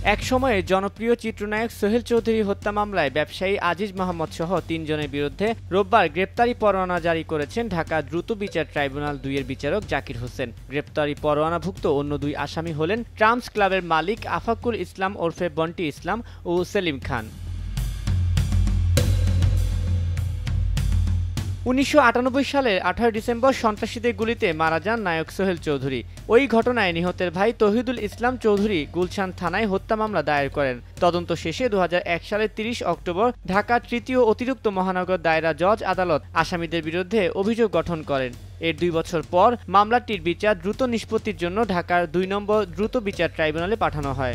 এক সময়ে জনপ্রিয় চিত্রনায়ক সোহেল চৌধুরী হত্যা মামলায় ব্যবসায়ী আজিজ মাহমুদ সহ ৩ জনের বিরুদ্ধে রোববার গ্রেপ্তারি পরোয়ানা জারি করেছেন ঢাকা দ্রুত বিচার ট্রাইব্যুনাল ২-এর বিচারক জাকির হোসেন। গ্রেপ্তারি পরোয়ানাভুক্ত অন্য ২ আসামি হলেন ট্রাম্পস ক্লাবের মালিক আফাকুল ইসলাম ওরফে বন্টি ইসলাম ও সেলিম খান। ১৯৯৮ সালের ১৮ ডিসেম্বর সন্ত্রাসীদের গুলিতে মারা যান নায়ক সোহেল চৌধুরী। ওই ঘটনায় নিহতের ভাই তৌহিদুল ইসলাম চৌধুরী গুলশান থানায় হত্যা মামলা দায়ের করেন। তদন্ত শেষে ২০০১ সালের ৩০ অক্টোবর ঢাকার তৃতীয় অতিরিক্ত মহানগর দায়রা জজ আদালত আসামিদের বিরুদ্ধে অভিযোগ গঠন করেন। এর ২ বছর পর মামলাটির বিচার দ্রুত নিষ্পত্তির জন্য ঢাকার ২ নম্বর দ্রুত বিচার ট্রাইব্যুনালে পাঠানো হয়।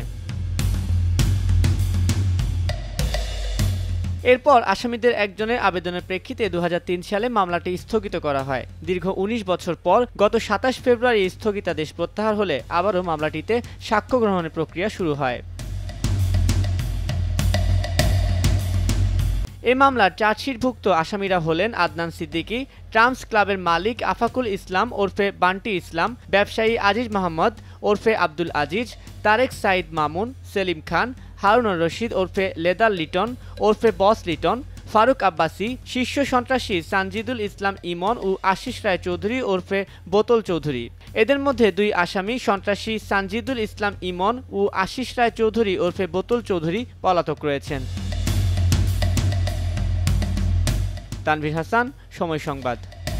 এরপর আসামিদের একজনের আবেদনের প্রেক্ষিতে ২০০৩ সালে মামলাটি স্থগিত করা হয়। দীর্ঘ ১৯ বছর পর গত ২৭ ফেব্রুয়ারি স্থগিতাদেশ প্রত্যাহার হলে আবারও মামলাটিতে সাক্ষ্য গ্রহণের প্রক্রিয়া শুরু হয়। এ মামলার চার্জশিটভুক্ত আসামিরা হলেন আদনান সিদ্দিকী, ট্রাম্পস ক্লাবের মালিক আফাকুল ইসলাম ওরফে বান্টি ইসলাম, ব্যবসায়ী আজিজ মাহমুদ ওরফে আব্দুল আজিজ, তারেক সাইদ মামুন, সেলিম খান, হারুনুর রশিদ ওরফে লেদার লিটন ওরফে বস লিটন, ফারুক আব্বাসী, শীর্ষ সন্ত্রাসী সানজিদুল ইসলাম ইমন ও আশিস রায় চৌধুরী ওরফে বোতল চৌধুরী। এদের মধ্যে ২ আসামি সন্ত্রাসী সানজিদুল ইসলাম ইমন ও আশিস রায় চৌধুরী ওরফে বোতল চৌধুরী পলাতক রয়েছেন। তানভীর হাসান, সময় সংবাদ।